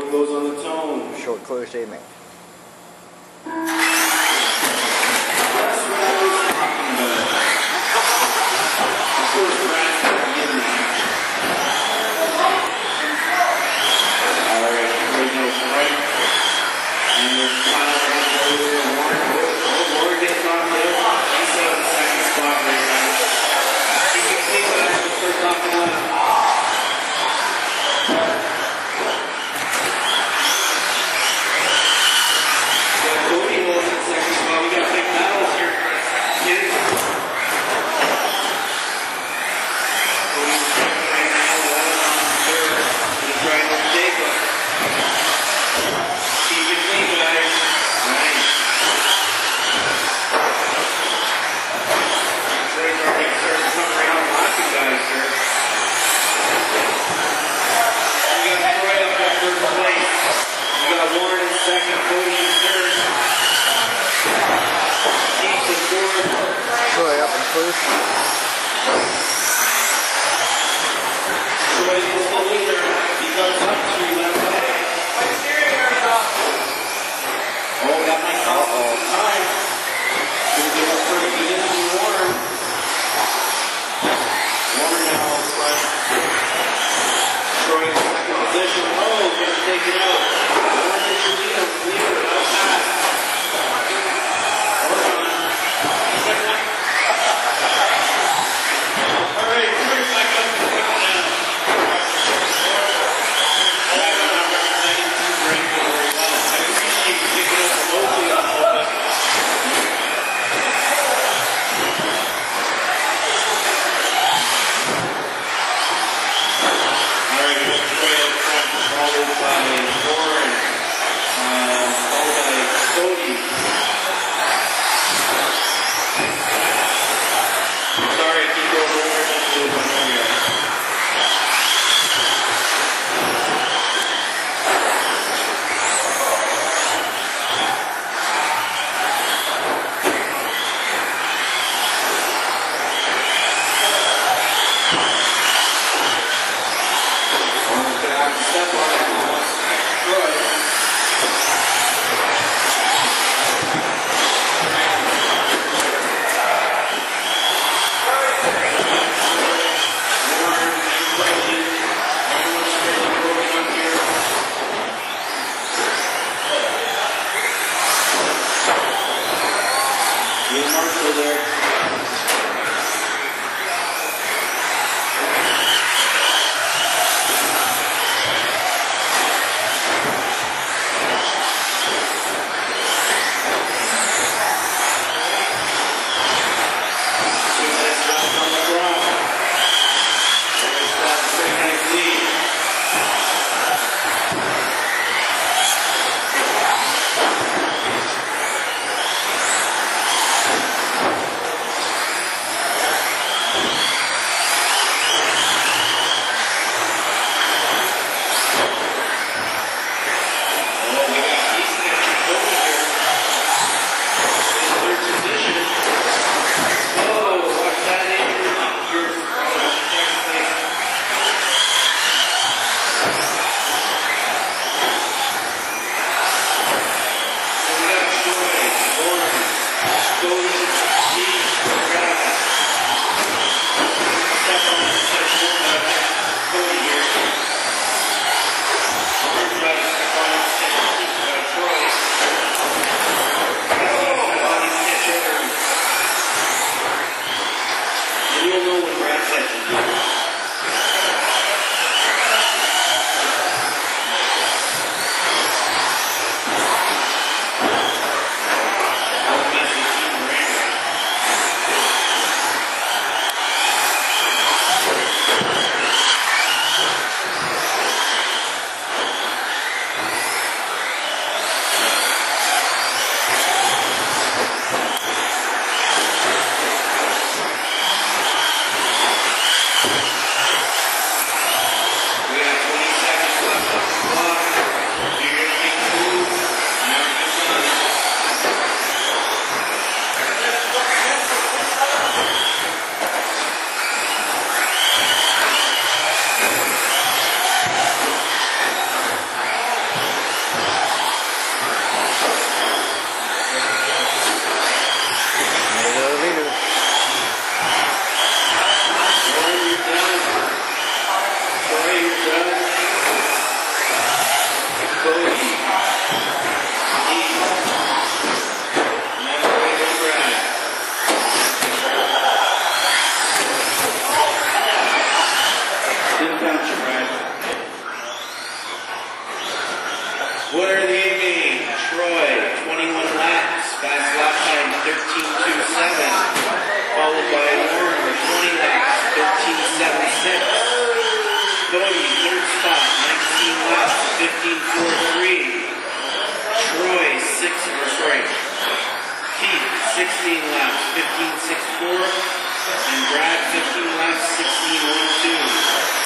Goes on the tone. Short course aiming. Troy up in first. Troy is the leader. He comes up to left leg. Oh, that might cost us some time. Going to give up first position to Warner. Warner now in front. Troy in second position. Oh, going to take it out. Warner is your leader. Leader, no pass. Followed by 15-4-3. Troy, Keith, 16 laps, 15-6-4. And Brad, 15 laps, 16-1-2.